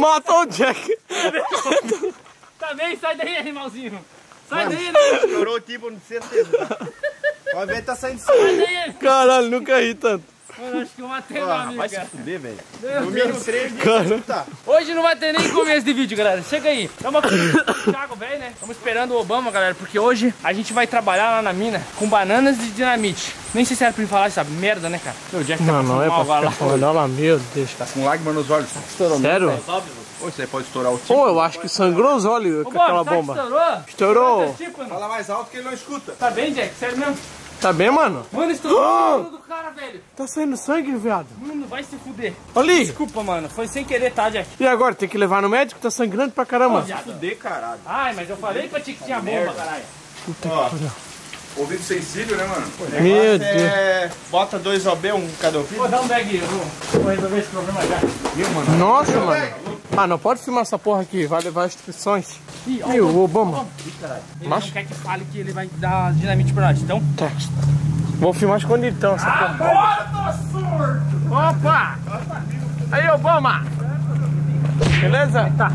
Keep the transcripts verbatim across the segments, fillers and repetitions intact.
Matou o Jack. Tá bem, sai daí, animalzinho. Sai Mano, daí, né? estourou o tipo, com certeza. Tá? Pode ver, tá saindo Sai sangue. daí. Caralho, nunca ri tanto. Mano, acho que eu matei meu Ah, amigo, vai se cara. fuder, velho. Meu No Deus. mínimo três dias. Cara. Tá. Hoje não vai ter nem começo de vídeo, galera. Chega aí. Tamo aqui com o Thiago, velho, né? Estamos esperando o Obama, galera, porque hoje a gente vai trabalhar lá na mina com bananas de dinamite. Nem sei se era pra me falar essa merda, né, cara? Meu, o Jack tá Não, não passando é mal pra agora ficar lá. falando lá, meu Deus. Tá com lágrima nos olhos. Estourou Sério? mesmo, velho. Ou você pode estourar o tipo. Pô, eu acho que sangrou os olhos Ô, com Bob, aquela sabe que bomba. estourou? Estourou. Tá tipo, Fala mais alto que ele não escuta. Tá bem, Jack? Sério mesmo? Tá bem, mano? Mano, estourou tudo do cara, velho. Tá saindo sangue, viado. Mano, vai se fuder. Ali. Desculpa, mano. Foi sem querer, tá, Jack? E agora, tem que levar no médico? Tá sangrando pra caramba. viado. Fuder, caralho. Ai, mas eu falei pra ti que tinha bomba, merda. caralho. Ó, ouvido sensível, né, mano? O Meu negócio Deus. é... Bota dois O B, um cada ouvido. Vou dar um bag, eu vou, vou resolver esse problema já. Viu, mano? Nossa, mano. Ah, não pode filmar essa porra aqui. Vai levar instruções. Ih, ó, E o Obama? Ele Macho? não quer que fale que ele vai dar dinamite pra nós, então... Tá. Vou filmar escondido então essa porra. Agora tô surdo! Opa! Aí, Obama! Beleza? Tá.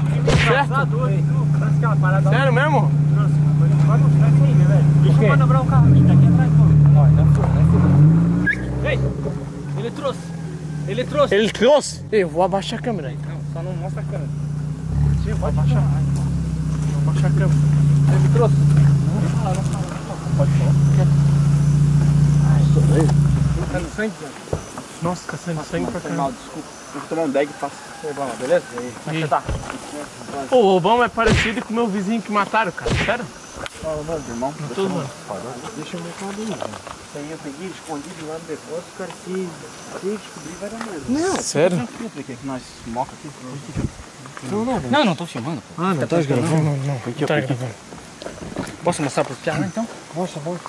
Certo? Sério mesmo? Deixa eu manobrar o carro, a gente tá aqui atrás, pô. Ó, então foi, Ei, ele trouxe. Ele trouxe. Ele trouxe? Eu vou abaixar a câmera aí. Não, só não mostra a câmera. Sim, vou abaixar. Vou abaixar a câmera. Ele trouxe. Não fala, não fala, não fala. Pode falar. Tá no sangue? Nossa, tá saindo sangue pra caramba. Desculpa. Vou tomar um bag e passo. Obama, beleza? Como é que você tá? Pô, o Obama é parecido com o meu vizinho que mataram, cara. Sério? Fala, mano, irmão. Não tô zoando. Deixa eu ver ali, velho. Isso aí eu peguei escondido lá no depósito, cara. Se se descobrir, vai dar merda. Não, sério? Que nós moca aqui. Não, não. Não, não tô filmando, pô. Ah, não tá gravando? Não, não, não. Aqui, Tá aqui. gravando. Posso mostrar pro Thiago, então? Mostra, mostra.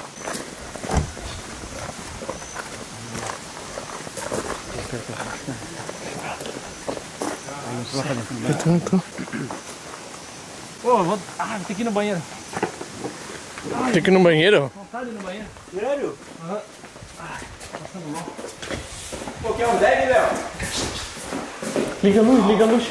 Então, então. Pô, vou... Ah, vou ter que ir no banheiro. Tem que ir no banheiro? Vontade de ir no banheiro. Sério? Aham. Ai, passando mal. Pô, quer um bag, Léo? Liga a luz, liga a luz.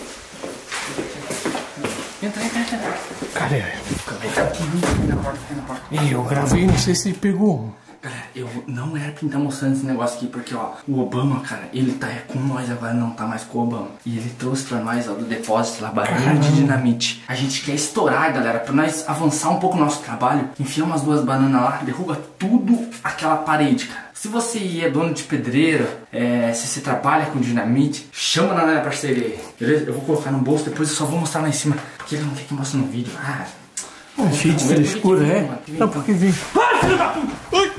Entra, entra, entra. Cadê? Vai na porta, vai na porta. Ih, eu gravei, não sei se pegou. Galera, eu não era pra estar mostrando esse negócio aqui, porque ó, o Obama, cara, ele tá com nós agora, não tá mais com o Obama. E ele trouxe pra nós, ó, do depósito lá, barulho de dinamite. A gente quer estourar, galera, pra nós avançar um pouco o nosso trabalho, enfiar umas duas bananas lá, derruba tudo aquela parede, cara. Se você é dono de pedreira, é, se você trabalha com dinamite, chama na minha parceria aí, beleza? Eu vou colocar no bolso, depois eu só vou mostrar lá em cima, porque ele não quer que mostre no vídeo. Ah, É cheio de frescura, é? Não, porque vem. ai, filho da puta! Ai!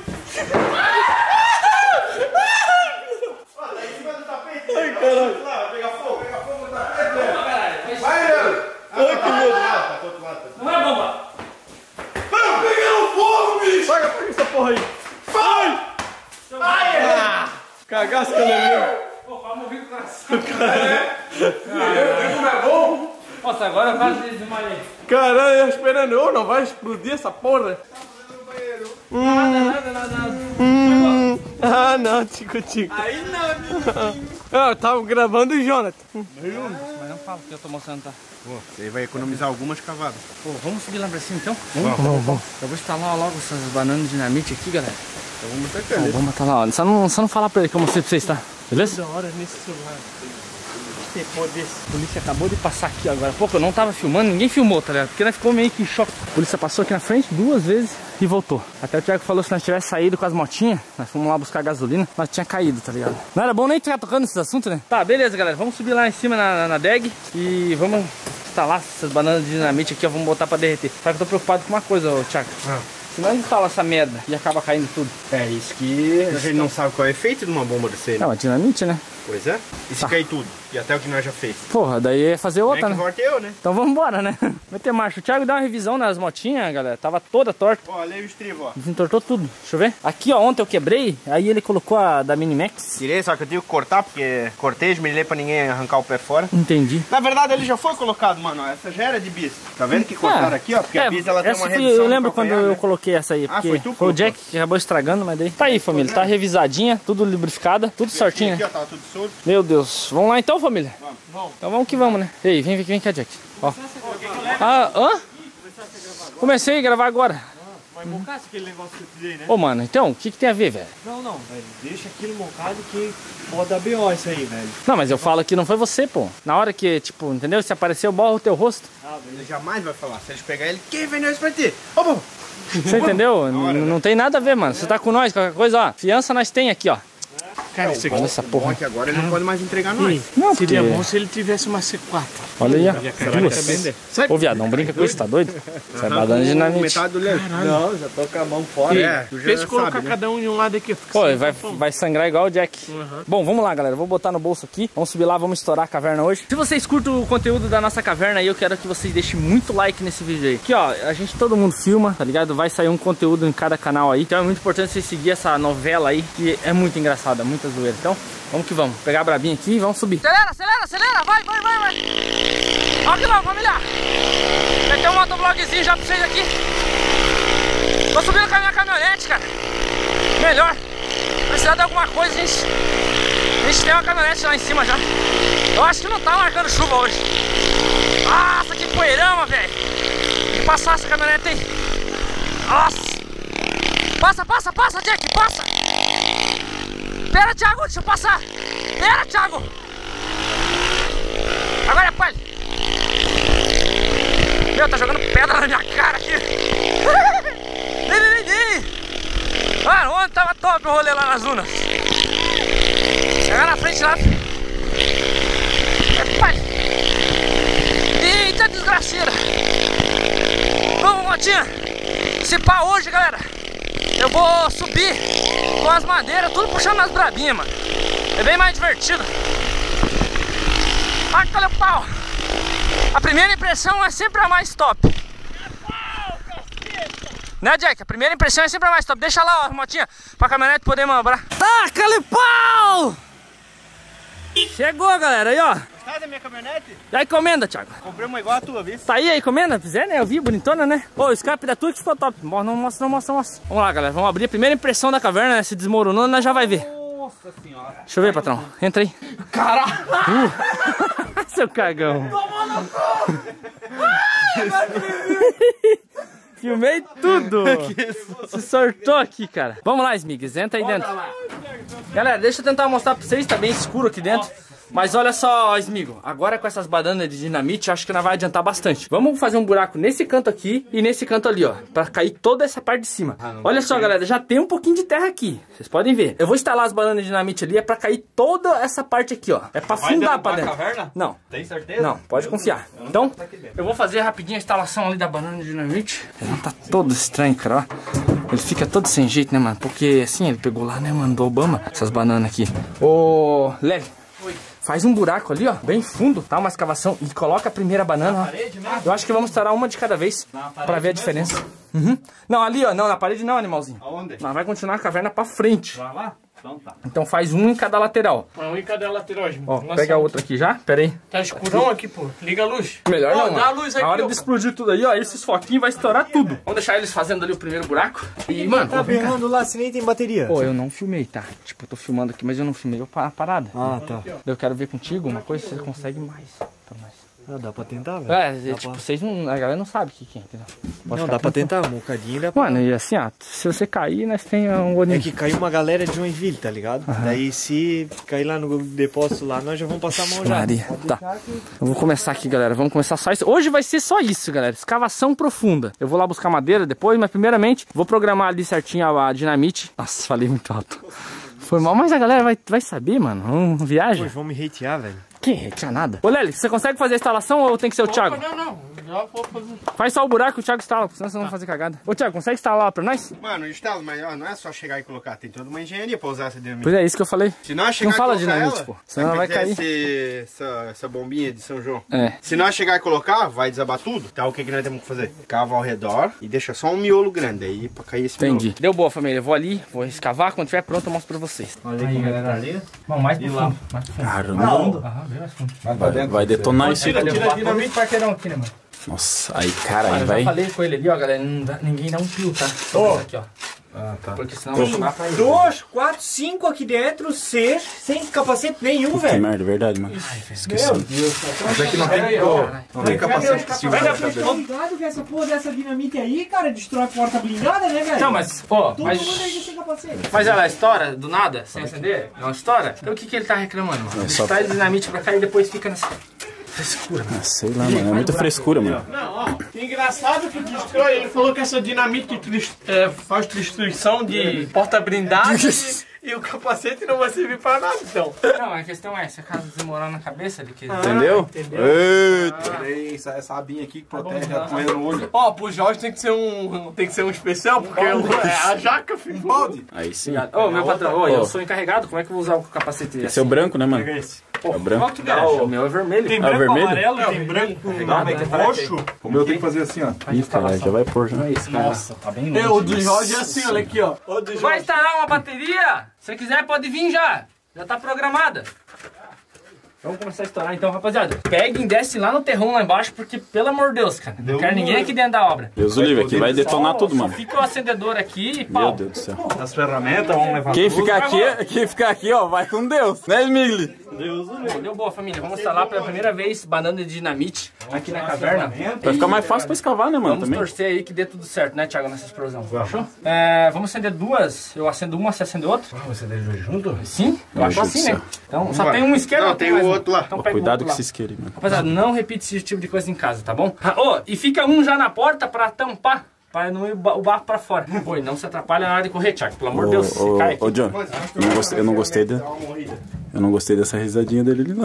Ai, caralho. Lá, pegar fogo, pegar fogo no tapete, Léo. Não, caralho, Vai, Léo. Ai, que medo. Tá do outro lado. não é bomba! Mano, pegando fogo, bicho. Paga pra essa porra aí. Vai! Vai, Cagaço que é meu. Pô, pra morrer com o coração. é? Como é bom? Nossa, agora eu quase desmaiei. Caralho, eu esperando. Ô, não vai explodir essa porra? Nada, nada, nada, nada. Hum. Ah, não, tico, tico. Aí não, Ah, eu tava gravando o Jonathan. Mas não fala que eu tô mostrando, tá? Pô, você vai economizar algumas cavadas. Pô, vamos subir lá pra cima então? Vamos, vamos, vamos. Eu vou instalar logo essas bananas de dinamite aqui, galera. Então vamos botar Ó, vamos botar lá, ó. Só não, só não falar pra ele que eu mostrei pra vocês, tá? Beleza? Da hora nesse celular. Tempo desse. A polícia acabou de passar aqui agora. Pouco eu não tava filmando, ninguém filmou, tá ligado? Porque nós ficou meio que em choque. A polícia passou aqui na frente duas vezes e voltou. Até o Thiago falou que se nós tivesse saído com as motinhas, nós fomos lá buscar gasolina, nós tinha caído, tá ligado? Não era bom nem ficar tocando nesses assuntos, né? Tá, beleza, galera. Vamos subir lá em cima na, na, na D E G e vamos instalar essas bananas de dinamite aqui, ó. Vamos botar pra derreter. Só que eu tô preocupado com uma coisa, ô Thiago. Ah. Se nós instalar essa merda e acaba caindo tudo. É isso que a gente não sabe qual é o efeito de uma bomba desse aí. Não, a dinamite, né? Pois é. E se Tá. cair tudo? E até o que nós já fez. Porra, daí é fazer É outra, que né? volta eu, né? Então vamos embora, né? Vai ter marcha. O Thiago deu uma revisão nas motinhas, galera. Tava toda torta. Ó, olha aí o estribo, ó. Desentortou tudo. Deixa eu ver. Aqui, ó, ontem eu quebrei. Aí ele colocou a da Minimax. Tirei, só que eu tive que cortar, porque cortei, esmerilhei pra ninguém arrancar o pé fora. Entendi. Na verdade, ele já foi colocado, mano. Essa já era de bis. Tá vendo que cortaram É. aqui, ó? Porque É, a bis, ela tem essa uma foi- redução eu lembro no quando calcanhar, eu né? coloquei essa aí. Ah, Porque foi tu que foi o colocou? Jack que acabou estragando, mas daí. Tá aí, família. Tá revisadinha, tudo lubrificada, tudo certinho, Aqui, né? ó, tava tudo solto. Meu Deus. Vamos lá então, família? Vamos. Então vamos que vamos, né? Ei, vem, vem, vem cá, Jack. Ó. Ah, hã? Comecei a gravar agora. Mas mocasse aquele negócio que eu te dei, né? Ô, mano, então, o que que tem a ver, velho? Não, não, velho. Deixa aquilo mocado que pode dar B O isso aí, velho. Não, mas eu falo que não foi você, pô. Na hora que, tipo, entendeu? Se apareceu, borra o teu rosto. Ah, velho. Ele jamais vai falar. Se eles pegar ele, quem vendeu isso pra ti? Ô, pô! Você entendeu? N- Não tem nada a ver, mano. Você tá com nós, qualquer coisa, ó. Fiança nós tem aqui, ó. Cara, isso aqui. Olha essa porra. Que agora ele não pode mais entregar nós. Não, Seria porque... bom se ele tivesse uma C quatro. Olha aí, ó. Duas. Ô, viado, não brinca com isso, tá doido? Você é badana de dinamite. Metade do leite. Não, já tô com a mão fora. É, tu já Deixa eu colocar sabe, né? cada um em um lado aqui. fica Pô, sem vai, tampão. vai sangrar igual o Jack. Bom, vamos lá, galera. Vou botar no bolso aqui. Vamos subir lá, vamos estourar a caverna hoje. Se vocês curtem o conteúdo da nossa caverna aí, eu quero que vocês deixem muito like nesse vídeo aí. Aqui, ó, a gente, todo mundo filma, tá ligado? Vai sair um conteúdo em cada canal aí. Então é muito importante vocês seguirem essa novela aí, que é muito engraçada, muita zoeira. Então, vamos que vamos. Pegar a brabinha aqui e vamos subir. Acelera, acelera, acelera. Vai, vai, vai, vai. Vamos que vamos, família. Vai ter um motovlogzinho já pra vocês aqui. Tô subindo com a minha caminhonete, cara. Melhor. Precisar de alguma coisa, a gente... A gente tem uma caminhonete lá em cima já. Eu acho que não tá marcando chuva hoje. Nossa, que poeirama, velho. Vou passar essa caminhonete aí. Nossa. Passa, passa, passa, Jack, passa. Pera, Thiago, deixa eu passar. Pera, Thiago. Agora é palha. Meu, tá jogando pedra na minha cara aqui. Vem, vem, vem. Mano, ontem tava top o rolê lá nas dunas. Chegar na frente lá. É palha. Eita, desgraceira. Vamos, motinha. Se pá hoje, galera, eu vou subir com as madeiras, tudo puxando as brabinhas, mano. É bem mais divertido. Olha que olha o pau. A primeira impressão é sempre a mais top. Né, Jack? A primeira impressão é sempre a mais top. Deixa lá, ó, motinha, pra caminhonete poder manobrar. Taca-lhe pau! Chegou, galera, aí, ó. Sai da minha caminhonete? Já encomenda, Thiago. Comprei uma igual a tua, viu? Tá aí a encomenda? Fizer, né? Eu vi, bonitona, né? Ô, o escape da tua que ficou top. Não mostra, não mostra, não mostra. Vamos lá, galera. Vamos abrir a primeira impressão da caverna, né? Se desmoronou, nós já vai ver. Nossa senhora. Deixa eu ver, patrão. Entra aí. Caralho! Uh. Seu cagão. Filmei tudo. Se sortou aqui, cara. Vamos lá, Smigs. Entra aí dentro. Galera, deixa eu tentar mostrar pra vocês. Tá bem escuro aqui dentro. Mas olha só, Smigo, agora com essas bananas de dinamite, acho que não vai adiantar bastante. Vamos fazer um buraco nesse canto aqui e nesse canto ali, ó, pra cair toda essa parte de cima. Ah, olha só, galera, já tem um pouquinho de terra aqui. Vocês podem ver. Eu vou instalar as bananas de dinamite ali, é pra cair toda essa parte aqui, ó. É pra afundar pra dentro. Caverna? Não. Tem certeza? Não, pode confiar. Então, eu vou fazer rapidinho a instalação ali da banana de dinamite. Ele tá todo estranho, cara, ó. Ele fica todo sem jeito, né, mano? Porque, assim, ele pegou lá, né, mano, do Obama, essas bananas aqui. Ô, Lely. Oi. Faz um buraco ali, ó, bem fundo, tá? Uma escavação e coloca a primeira banana, ó. Eu acho que vamos estourar uma de cada vez pra ver a diferença. Uhum. Não, ali, ó, não, na parede não, animalzinho. Aonde? Não, vai continuar a caverna pra frente. Vai lá? Então tá. Então faz um em cada lateral. Um em cada lateral, irmão. Ó, Nossa, pega a outra aqui já, pera aí. Tá escurão aqui, pô. Liga a luz. Melhor Ó, não, dá a mano. luz aqui, Na hora ó. de explodir tudo aí, ó, esses foquinhos vai estourar tudo. Vamos deixar eles fazendo ali o primeiro buraco. E, mano, Tá ó, vem cá. berrando lá se nem tem bateria. Pô, eu não filmei, tá? Tipo, eu tô filmando aqui, mas eu não filmei a parada. Ah, tá. Eu quero ver contigo uma coisa, você consegue mais pra nós. Ah, dá pra tentar, velho. É, Dá tipo, pra- vocês não. A galera não sabe o que, que é, entendeu? Pode Não, ficar dá pra tranquilo. tentar, um bocadinho dá pra... Mano, e assim, ó, se você cair, nós tem um É olhinho. que caiu uma galera de Joinville, tá ligado? Daí se cair lá no depósito lá, nós já vamos passar a mão já. Maria, tá. Eu vou começar aqui, galera. Vamos começar só isso. Hoje vai ser só isso, galera. Escavação profunda. Eu vou lá buscar madeira depois, mas primeiramente vou programar ali certinho a, a dinamite. Nossa, falei muito alto. Foi mal, mas a galera vai, vai saber, mano. Não viaja. Pô, vão me hatear, velho. Que? Tinha nada. Ô, Lely, você consegue fazer a instalação ou tem que ser o Thiago? Não, não. Já vou fazer. Faz só o buraco e o Thiago instala, senão vocês não vão fazer cagada. Ô, Thiago, consegue instalar lá pra nós? Mano, instala, mas ó, não é só chegar e colocar. Tem toda uma engenharia pra usar essa dinamite. Pois é, isso que eu falei. Se nós chegar Não fala e colocar dinamite, ela, pô. Senão vai cair. Esse, essa, essa bombinha de São João. É. Se nós chegar e colocar, vai desabar tudo. Então o que, que nós temos que fazer? Cava ao redor e deixa só um miolo grande aí pra cair esse Entendi. miolo. Deu boa, família. Eu vou ali, vou escavar. Quando tiver pronto, eu mostro pra vocês. Olha aí, galera. Ali. Vamos mais pro fundo. Mais pro fundo. Caramba, Aham, bem mais fundo. vai, vai detonar isso. Tira, tira, tira bem parqueirão aqui, né, mano? Nossa, aí, cara, Mano, aí eu já vai. falei com ele ali, ó, galera. Não dá- ninguém dá um pio, tá? Só isso aqui, ó. Ah, tá. Porque senão vai chamar pra ir. Dois, quatro, cinco aqui dentro, seis, sem capacete nenhum, Que velho. merda, verdade, mano. Esqueci. Meu Deus, Mas aqui não tem, ó, não tem capacete que segura Vai a dar cabeça. pra ligado que essa porra dessa dinamite aí, cara, destrói a porta blindada, né, velho? Então, mas, ó, Todo mas... mundo aí sem capacete. Mas ela estoura do nada, sem acender? Não estoura? Então o que, que ele tá reclamando, mano? Ele só- traz dinamite pra cá e depois fica nessa frescura, mano. Ah, sei lá, mano. É muita frescura, mano. Não, ó, que engraçado que destrói. Ele falou que essa dinamite que tris- é, faz destruição de porta blindada e, e o capacete não vai servir pra nada, então. Não, a questão é, se a casa demorar na cabeça de que... Entendeu? Eita. Tem essa, essa abinha aqui que protege a poeira no olho. Ó, pro Jorge tem que ser um, tem que ser um especial, porque é a jaca, filho. Balde. Aí sim. Ô, meu patrão, ô, Ó. eu sou encarregado, como é que eu vou usar o capacete Esse assim? é o branco, né, mano? Pô, é o branco. qual que é? O meu é vermelho. Tem Ah, branco, vermelho? amarelo, tem branco. roxo. O meu tem que fazer assim, ó. Ih, caralho, já vai pôr já. Nossa, tá bem É, o do Jorge é assim, olha aqui, ó. O do Vai Jorge. instalar uma bateria? Se quiser, pode vir já. Já tá programada. Vamos começar a estourar então, rapaziada. Peguem, desce lá no terrão lá embaixo, porque, pelo amor de Deus, cara, não quero ninguém aqui dentro da obra. Deus o livre aqui, vai detonar tudo, mano. Fica o acendedor aqui e Meu pau. Deus do céu. As ferramentas, vamos levar Quem ficar aqui, quem ficar aqui, ó, vai com Deus, né, Smigli? Deu boa, família. Vamos instalar pela primeira vez banana de dinamite aqui na caverna. Vai ficar mais fácil pra escavar, né, mano, Vamos também. torcer aí que dê tudo certo, né, Thiago, nessa explosão. Fechou? É, vamos acender duas. Eu acendo uma, você acende outra. Você deixou junto? Sim, eu acho Deus assim, do né? céu. Então, só tem um esquerdo. Não, tem mais o um. outro lá. Então Ó, pega o cuidado outro com lá. esse isqueiro aí, mano. Rapaziada, não repita esse tipo de coisa em casa, tá bom? Ah, ô, e fica um já na porta pra tampar, pra não ir o ba- o barro pra fora. Pô, e não se atrapalha na hora de correr, Thiago. Pelo amor de Deus, Ô, se cai ô, aqui. ô, John, eu não gostei, eu não gostei da, eu não gostei dessa risadinha dele ali, não.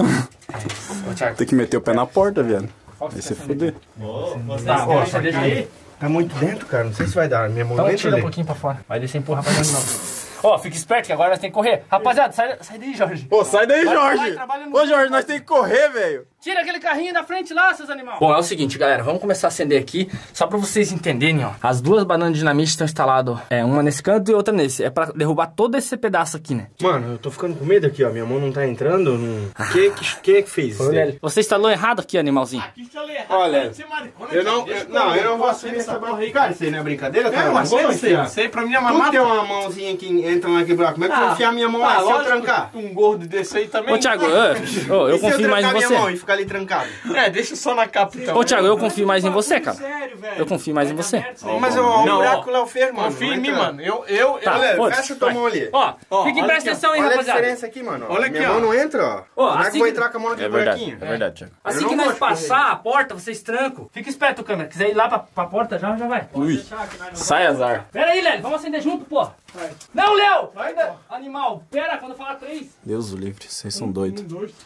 Ô, Thiago, Tem que meter o pé na porta, viado. qual que Aí você você acende? fuder. Tá, ó, você deixa aí. Tá muito dentro, cara. Não sei se vai dar. Minha mão Então dentro tira um ali. pouquinho pra fora. Vai descer e empurra pra dentro não. Ó, fica esperto que agora nós temos que correr. Rapaziada, sai, sai daí, Jorge. Pô, sai daí, Vai, vai, Jorge! trabalha no Ô, Jorge, nós temos que correr, velho! Tira aquele carrinho da frente lá, seus animais. Bom, é o seguinte, galera. Vamos começar a acender aqui. Só pra vocês entenderem, ó. As duas bananas de dinamite estão instaladas. É, uma nesse canto e outra nesse. É pra derrubar todo esse pedaço aqui, né? Mano, eu tô ficando com medo aqui, ó. Minha mão não tá entrando. Não... Quem que, que, que fez isso? daí? Você instalou errado aqui, animalzinho. Olha, eu não, eu, não, eu não vou assumir essa barra. Cara, isso aí não é brincadeira, cara? É, mas Como eu assim, sei, ó? isso aí pra mim é uma Tudo mata. tem uma mãozinha que entra naquele buraco. Como é que eu vou enfiar minha mão lá Ah, se eu lógico, trancar? um gordo desse aí também. Ô, Thiago, ô, ô, eu E se confio eu mais em trancar minha mão você. e ficar ali trancado? É, deixa só na capa então. Ô, Thiago, eu confio mais em você, cara. Sério, velho. Eu confio mais em você. Mas ó, o Não, buraco ó, lá eu fez, mano. Confia Não em mim, entra. mano. Eu, eu, Tá. eu... Olha, foda-se, fecha tua vai. mão ali. Ó, Ó, fiquem olha presta aqui, atenção aí, Olha a rapaziada. diferença aqui, mano. Olha Minha aqui, mão ó. não entra, ó. Ó, Como é assim que eu vou que- entrar com a mão naquele É verdade, buraquinho? é verdade, Thiago. Assim Eu que não nós vou escorrer. passar a porta, vocês trancam. Fica esperto, câmera. Quiser ir lá pra, pra porta, já, já vai. Ui, sai azar. Pera aí, Léo. Vamos acender junto, pô. Não, Léo. Animal. Pera, quando eu falar três. Deus o livre, vocês são doidos. Um, dois.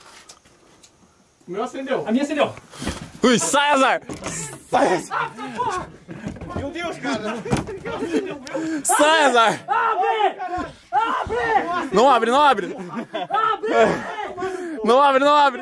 O meu acendeu. A minha acendeu. Ui, sai azar! Meu Deus, cara. Sai azar! Não abre, não abre! Não abre, não abre!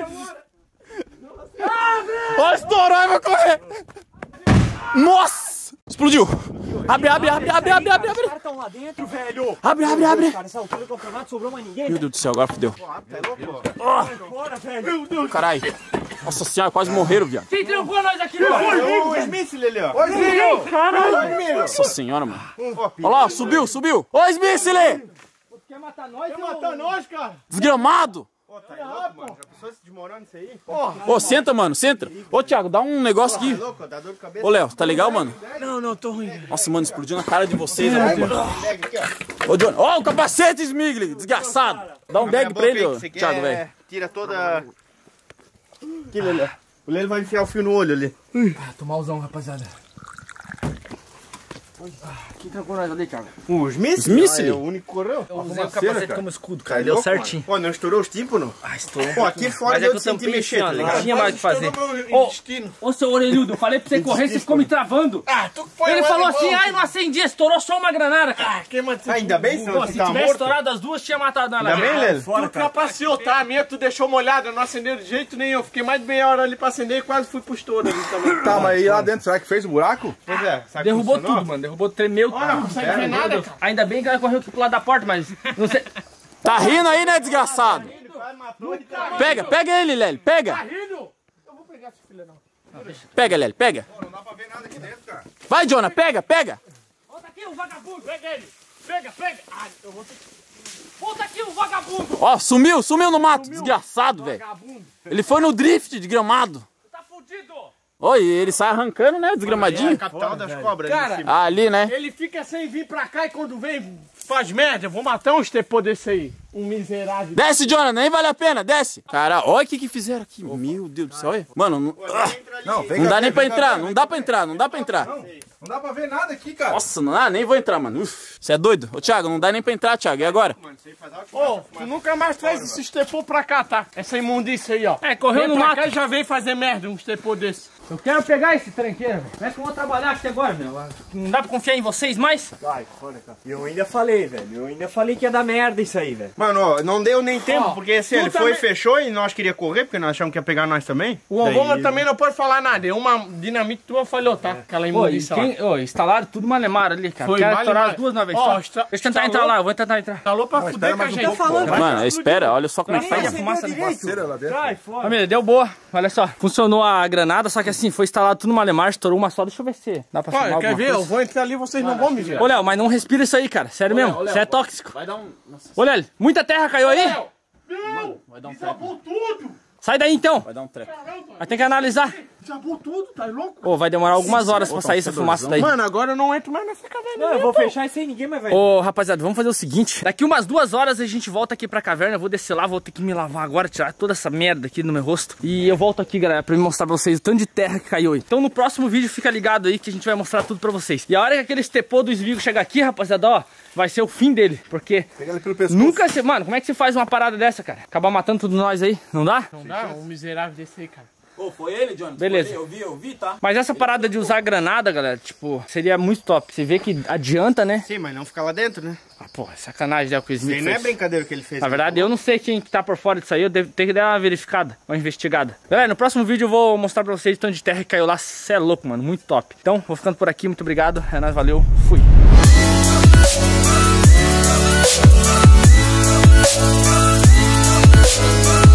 Ó, estourou e vai correr! Nossa! Explodiu! Abre, abre, abre, abre, abre, abre, abre! Os caras estão lá dentro, velho. Abre, abre, abre! Cara, essa altura do campeonato sobrou mais ninguém. Meu Deus do céu, agora fodeu. Fora, velho. Caralho! Nossa senhora, quase morreram, viado. Quem trancou nós aqui, não? Ô, Smith, ali, ó. Nossa senhora, mano. Olha lá, subiu, subiu. Ô, Smith, Quer matar nós? Quer matar nós, cara? desgramado. Ô, tá louco, mano. Já pensou se desmorando isso aí? Ô, senta, mano, senta. Ô, Thiago, dá um negócio Tá aqui. louco? Dá dor de cabeça. Ô, Léo, tá legal, mano? Não, não, tô ruim. Nossa, mano, explodiu na cara de vocês, né, mano? Pega aqui, ó. Ô, Johnny, ó, o capacete, Smigli, desgraçado. Dá um bag pra ele, ó, Isso aqui Thiago, é- velho. Tira toda... Aqui, Lelê. O Lelê vai enfiar o fio no olho ali. Ah, tô malzão, rapaziada. Quem trancou nós ali, Thiago? O Smith? Smith? Ah, é o único que correu. Eu usei o Fumaceira, capacete cara. como escudo, Tá cara. Deu louco, certinho. mano? Pô, não estourou os tímpanos? Ah, estourou. Pô, aqui fora Mas é deu que de eu sentir tampei mexer, assim, tá ó, não ligado? tinha mais o que fazer. Ô, Ô, ô, seu orelhudo, eu falei pra você correr, você ficou me travando. ah, tu foi Ele o falou animal. assim, ai, não acendi, estourou só uma granada, cara. Ah, quem matou? Ah, ainda bem, senão Pô, você se tava tivesse morto. estourado as duas, tinha matado ela. Ainda bem, Lelê? Tu trapaceou, tá? A minha tu deixou molhada, eu não acendeu de jeito nenhum. Eu fiquei mais de meia hora ali pra acender e quase fui pro estouro ali também. Tá, mas aí lá dentro, será que fez o buraco? Pois é. Sabe que Derrubou funcionou? tudo, mano. Derrubou, tremeu tudo. Olha, não consegue ver nada, cara. Ainda bem que ela correu aqui pro lado da porta, mas não sei. Tá rindo aí, né, desgraçado? Pega, pega ele, Lélio, pega. rindo? Eu vou pegar esse filho, não. Pega, Lélio, pega. Não dá pra ver nada aqui dentro, cara. Vai, Jonah, pega, pega. Volta aqui, o vagabundo. Pega ele. Pega, pega. Ai, eu vou ter que... Volta aqui, o vagabundo. Ó, sumiu, sumiu no mato, sumiu. Desgraçado, velho. Ele foi no drift de gramado. Tá fudido. Oi, ele sai arrancando, né, desgramadinho. É a capital das cobras. Cara, ah, ali, né? Ele fica sem vir pra cá e quando vem faz merda. Eu vou matar um estepô desse aí. Um miserável. Desce, Jonathan, nem vale a pena, desce. Cara, olha o que que fizeram aqui. Meu Deus do céu, olha. Mano, não, Não, vem não cá, dá nem vem pra cá, entrar, vem não cá. dá pra entrar, não dá pra entrar. Não, não dá pra ver nada aqui, cara. Nossa, não, ah, nem vou entrar, mano. Você é doido? Ô, Thiago, não dá nem pra entrar, Thiago. E agora? Ô, tu nunca mais traz esse estepô pra cá, tá? Essa imundícia aí, ó. É, correu Vem no pra mato. cá e já veio fazer merda um estepô desse. Eu quero pegar esse tranqueiro, velho. Como é que eu vou trabalhar aqui agora, meu? Não dá pra confiar em vocês mais? Vai, fora, cara. Eu ainda falei, velho. Eu ainda falei que ia dar merda isso aí, velho. Mano, ó, não deu nem tempo, Ó, porque assim, tu ele também- foi, fechou e nós queria correr, porque nós achamos que ia pegar nós também. O Obama Daí- também não pode falar nada. É uma dinamite tua falhou, tá? Aquela Ô, e imundícia lá. quem, ô, instalaram tudo malemar ali, cara. Foi Quero malemar. estourar as duas na vez Ó, só. estra- Deixa eu tentar instalou. entrar lá, eu vou tentar entrar. Falou pra fuder com a mais um gente. pouco, falando, Vai. Mano, espera, olha só como é que Sai faz. a fumaça ali. Fumaceira lá dentro. Sai, fora. Família, deu boa. Olha só, funcionou a granada, só que assim, foi instalado tudo malemar, estourou uma só. Deixa eu ver se dá pra filmar Olha, quer alguma ver? Eu coisa. vou entrar ali, vocês não vão me ver. Ô, Léo, mas não respira isso aí, cara. Sério mesmo, isso é tóxico. Vai dar um... Nossa, Ô, Léo, muita terra caiu aí? Não! vai dar um treco. Desabou tudo! Sai daí então. Vai dar um treco. Mas tem que analisar. Desabou tudo, tá louco? Ô, vai demorar algumas horas pra sair essa fumaça daí. Mano, agora eu não entro mais nessa caverna. Não, eu vou fechar isso aí, ninguém mais vai. Ô, rapaziada, vamos fazer o seguinte. Daqui umas duas horas a gente volta aqui pra caverna. Eu vou descer lá, vou ter que me lavar agora, tirar toda essa merda aqui no meu rosto. E eu volto aqui, galera, pra me mostrar pra vocês o tanto de terra que caiu aí. Então no próximo vídeo fica ligado aí que a gente vai mostrar tudo pra vocês. E a hora que aquele estepô do Svigo chegar aqui, rapaziada, ó, vai ser o fim dele. Porque Pega ele pelo pescoço. nunca se... Mano, como é que você faz uma parada dessa, cara? Acabar matando todos nós aí? Não dá? Não dá? Um miserável desse aí, cara. Pô, foi ele, Jonathan? Beleza. Eu vi, eu vi, tá? Mas essa parada de usar granada, galera, tipo, seria muito top. Você vê que adianta, né? Sim, mas não ficar lá dentro, né? Ah, pô, sacanagem, né, o que o Isso Smith aí não é fez. brincadeira que ele fez. Na verdade, eu não sei quem que tá por fora disso aí, eu devo ter que dar uma verificada, uma investigada. Galera, no próximo vídeo eu vou mostrar pra vocês o tanto de terra que caiu lá, cê é louco, mano, muito top. Então, vou ficando por aqui, muito obrigado, é nóis, valeu, fui. We'll be right back.